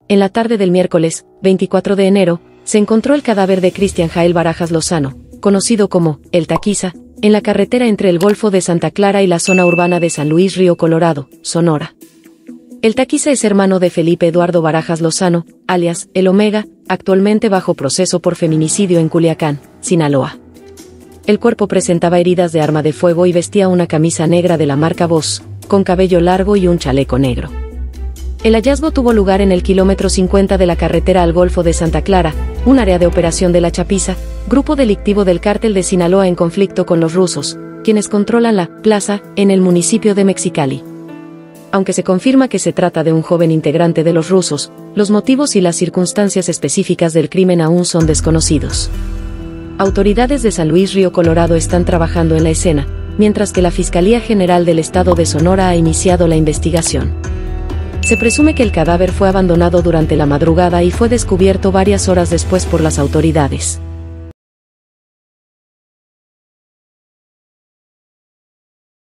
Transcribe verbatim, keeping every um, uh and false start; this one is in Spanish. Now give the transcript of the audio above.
en la tarde del miércoles, veinticuatro de enero, se encontró el cadáver de Cristian Jael Barajas Lozano, conocido como El Taquiza, en la carretera entre el Golfo de Santa Clara y la zona urbana de San Luis Río Colorado, Sonora. El Taquiza es hermano de Felipe Eduardo Barajas Lozano, alias El Omega, actualmente bajo proceso por feminicidio en Culiacán, Sinaloa. El cuerpo presentaba heridas de arma de fuego y vestía una camisa negra de la marca Boss, con cabello largo y un chaleco negro. El hallazgo tuvo lugar en el kilómetro cincuenta de la carretera al Golfo de Santa Clara, un área de operación de la Chapiza, grupo delictivo del cártel de Sinaloa en conflicto con los rusos, quienes controlan la plaza en el municipio de Mexicali. Aunque se confirma que se trata de un joven integrante de los rusos, los motivos y las circunstancias específicas del crimen aún son desconocidos. Autoridades de San Luis Río Colorado están trabajando en la escena, mientras que la Fiscalía General del Estado de Sonora ha iniciado la investigación. Se presume que el cadáver fue abandonado durante la madrugada y fue descubierto varias horas después por las autoridades.